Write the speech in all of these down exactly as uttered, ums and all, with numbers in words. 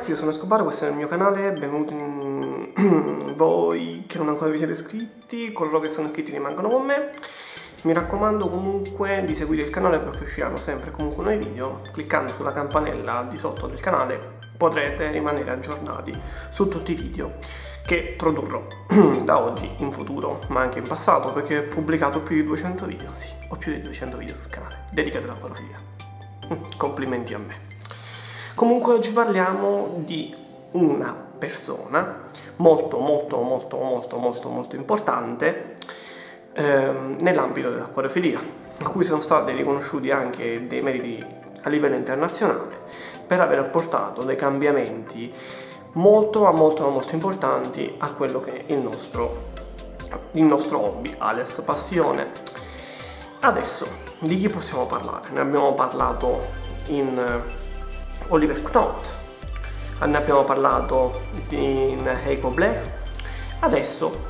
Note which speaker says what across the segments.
Speaker 1: ragazzi, io sono Escobar, questo è il mio canale, benvenuti in... voi che non ancora vi siete iscritti, coloro che sono iscritti rimangono con me. Mi raccomando comunque di seguire il canale perché usciranno sempre comunque nuovi video. Cliccando sulla campanella di sotto del canale potrete rimanere aggiornati su tutti i video che produrrò da oggi in futuro, ma anche in passato, perché ho pubblicato più di duecento video. Sì, ho più di duecento video sul canale dedicati all'acquarofilia. Complimenti a me. Comunque oggi parliamo di una persona molto molto molto molto molto molto importante ehm, nell'ambito dell'acquariofilia, a cui sono stati riconosciuti anche dei meriti a livello internazionale per aver apportato dei cambiamenti molto ma molto molto importanti a quello che è il nostro, il nostro hobby, alias passione. Adesso di chi possiamo parlare? Ne abbiamo parlato in Oliver Knott, ne abbiamo parlato in Heiko Blair, adesso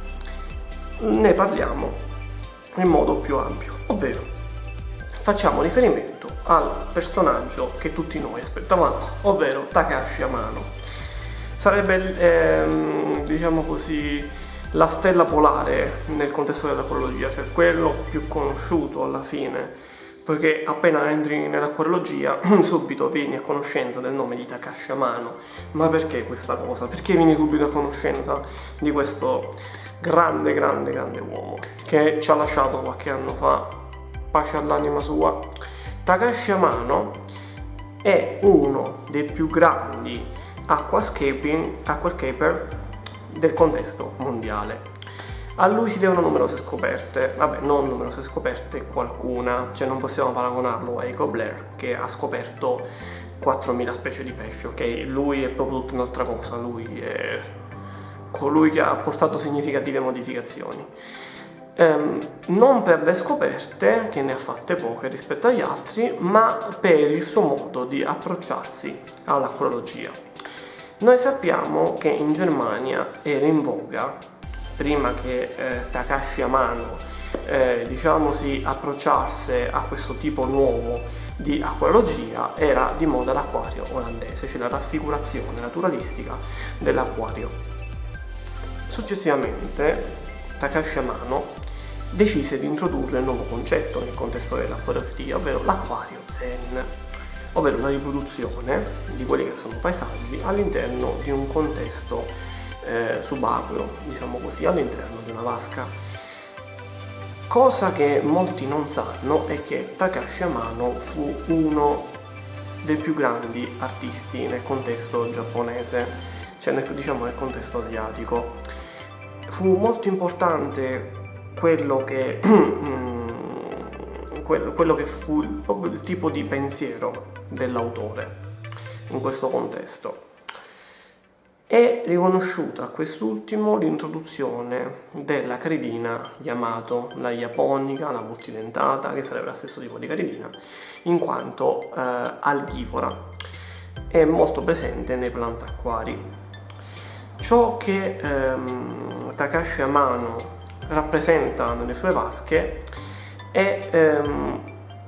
Speaker 1: ne parliamo in modo più ampio, ovvero facciamo riferimento al personaggio che tutti noi aspettavamo, ovvero Takashi Amano. Sarebbe ehm, diciamo così la stella polare nel contesto dell'acquariologia, cioè quello più conosciuto alla fine, perché appena entri nell'acquariologia subito vieni a conoscenza del nome di Takashi Amano. Ma perché questa cosa? Perché vieni subito a conoscenza di questo grande grande grande uomo che ci ha lasciato qualche anno fa, pace all'anima sua? Takashi Amano è uno dei più grandi aquascaping, aquascaper del contesto mondiale. A lui si devono numerose scoperte, vabbè, non numerose scoperte, qualcuna, cioè non possiamo paragonarlo a Heiko Blair che ha scoperto quattromila specie di pesce, ok? Lui è proprio tutta un'altra cosa, lui è colui che ha portato significative modificazioni. Ehm, non per le scoperte, che ne ha fatte poche rispetto agli altri, ma per il suo modo di approcciarsi all'acquariologia. Noi sappiamo che in Germania era in voga, prima che eh, Takashi Amano eh, diciamo si approcciasse a questo tipo nuovo di acquariologia, era di moda l'acquario olandese, cioè la raffigurazione naturalistica dell'acquario. Successivamente Takashi Amano decise di introdurre un nuovo concetto nel contesto dell'acquariofilia, ovvero l'acquario zen, ovvero la riproduzione di quelli che sono paesaggi all'interno di un contesto Eh, subacqueo, diciamo così, all'interno di una vasca. Cosa che molti non sanno è che Takashi Amano fu uno dei più grandi artisti nel contesto giapponese, cioè nel, diciamo nel contesto asiatico. Fu molto importante quello che quello, quello che fu proprio il tipo di pensiero dell'autore in questo contesto. È riconosciuta a quest'ultimo l'introduzione della caridina Yamato, la japonica, la multidentata, che sarebbe lo stesso tipo di caridina, in quanto eh, algivora, è molto presente nei plantacquari. Ciò che ehm, Takashi Amano rappresenta nelle sue vasche è ehm,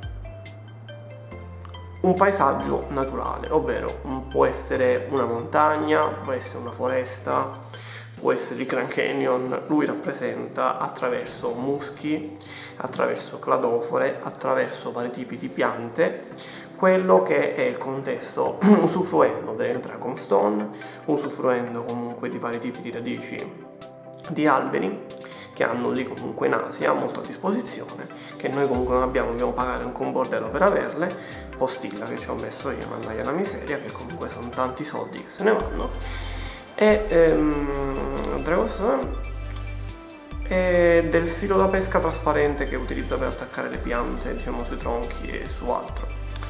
Speaker 1: un paesaggio naturale, ovvero può essere una montagna, può essere una foresta, può essere il Grand Canyon. Lui rappresenta attraverso muschi, attraverso cladofore, attraverso vari tipi di piante, quello che è il contesto, usufruendo del Dragonstone, usufruendo comunque di vari tipi di radici di alberi che hanno lì comunque in Asia molto a disposizione, che noi comunque non abbiamo, dobbiamo pagare anche un bordello per averle, postilla che ci ho messo io, mandaia una miseria, che comunque sono tanti soldi che se ne vanno. E ehm, e del filo da pesca trasparente che utilizza per attaccare le piante, diciamo, sui tronchi e su altro.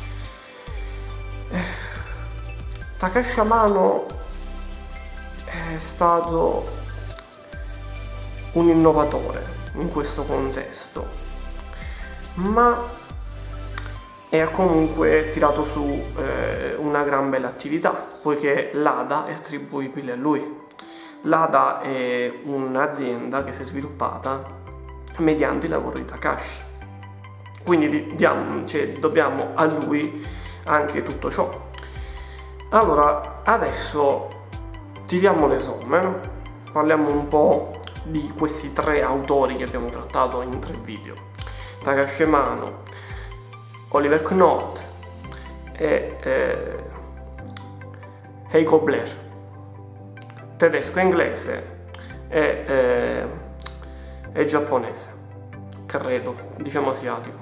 Speaker 1: Takashi Amano è stato un innovatore in questo contesto, ma è comunque tirato su eh, una gran bella attività, poiché l'A D A è attribuibile a lui. L'A D A è un'azienda che si è sviluppata mediante il lavoro di Takashi, quindi diamo, cioè, dobbiamo a lui anche tutto ciò. Allora, adesso tiriamo le somme, no? Parliamo un po' di questi tre autori che abbiamo trattato in tre video: Takashi Amano, Oliver Knott e eh, Heiko Blair, tedesco, inglese e, eh, e giapponese, credo, diciamo asiatico.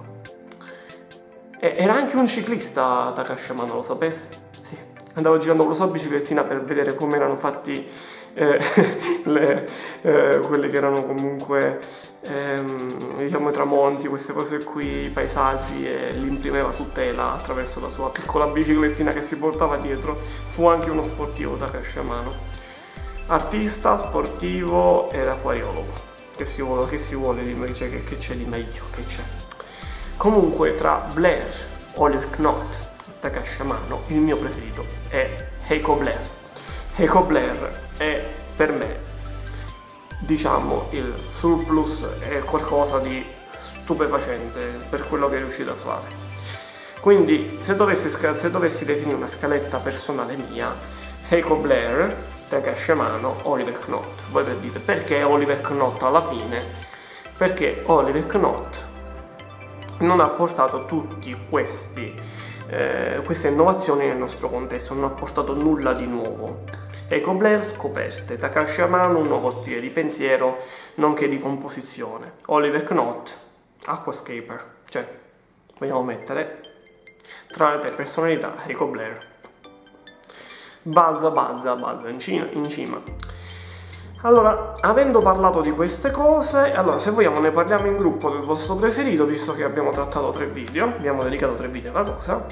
Speaker 1: E era anche un ciclista Takashi Amano, lo sapete? Sì, andavo girando con la sua biciclettina per vedere come erano fatti eh, le, eh, quelli che erano comunque ehm, diciamo i tramonti, queste cose qui, i paesaggi, e li imprimeva su tela attraverso la sua piccola biciclettina che si portava dietro. Fu anche uno sportivo Takashi Amano, artista, sportivo ed acquariologo. Che si vuole, che si vuole dirmi, che, che c'è di meglio, che c'è. Comunque tra Blair, Oliver Knott e Takashi Amano, il mio preferito è Heiko Blair. Heiko Blair è per me, diciamo, il surplus, è qualcosa di stupefacente per quello che è riuscito a fare. Quindi se dovessi, se dovessi definire una scaletta personale mia, Heiko Blair, Takashi Amano, Oliver Knott. Voi per dite perché Oliver Knott alla fine? Perché Oliver Knott non ha portato tutti questi eh, queste innovazioni nel nostro contesto, non ha portato nulla di nuovo. Heiko Blair scoperte, Takashi Amano un nuovo stile di pensiero nonché di composizione, Oliver Knott aquascaper. Cioè, vogliamo mettere tra le tre personalità Heiko Blair. Balza, balza, balza in cima, in cima. Allora, avendo parlato di queste cose, allora se vogliamo ne parliamo in gruppo del vostro preferito, visto che abbiamo trattato tre video, abbiamo dedicato tre video alla cosa.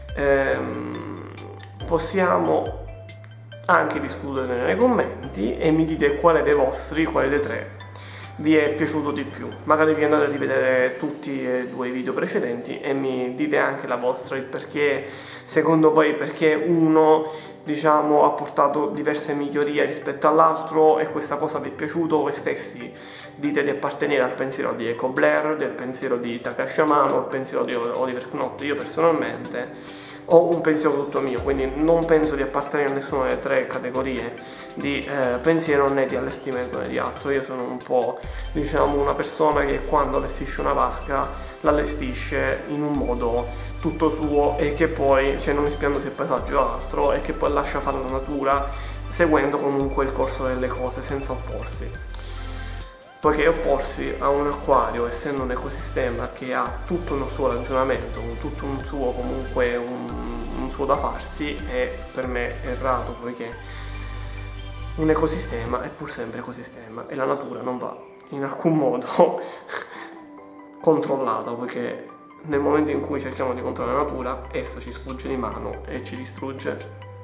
Speaker 1: Ehm, possiamo anche discutere nei commenti e mi dite quale dei vostri, quale dei tre vi è piaciuto di più. Magari vi andate a rivedere tutti e due i video precedenti e mi dite anche la vostra, il perché, secondo voi, perché uno, diciamo, ha portato diverse migliorie rispetto all'altro e questa cosa vi è piaciuto. Voi stessi dite di appartenere al pensiero di Heiko Blair, del pensiero di Takashi Amano, al pensiero di Oliver Knott. Io personalmente ho un pensiero tutto mio, quindi non penso di appartenere a nessuna delle tre categorie di eh, pensiero, né di allestimento né di altro. Io sono un po', diciamo, una persona che quando allestisce una vasca l'allestisce in un modo tutto suo e che poi, cioè non ispirandosi al paesaggio o altro, e che poi lascia fare la natura seguendo comunque il corso delle cose senza opporsi. Poiché opporsi a un acquario, essendo un ecosistema che ha tutto un suo ragionamento, tutto un suo comunque un, un suo da farsi, è per me errato, poiché un ecosistema è pur sempre ecosistema e la natura non va in alcun modo controllata, poiché nel momento in cui cerchiamo di controllare la natura, essa ci sfugge di mano e ci distrugge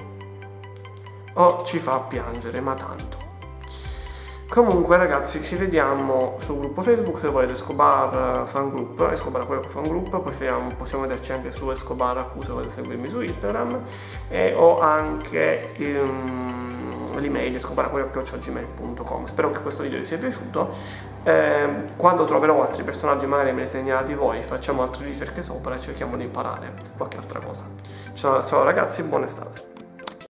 Speaker 1: o ci fa piangere, ma tanto. Comunque ragazzi, ci vediamo sul gruppo Facebook se volete, Escobar Fan Group, Escobar Aquarico Fan Group. Possiamo, possiamo vederci anche su Escobar Accu se volete seguirmi su Instagram, e ho anche um, l'email escobar chiocciola gmail punto com. Spero che questo video vi sia piaciuto. Eh, quando troverò altri personaggi magari me li segnalate voi, facciamo altre ricerche sopra e cerchiamo di imparare qualche altra cosa. Ciao, ciao ragazzi, buona estate.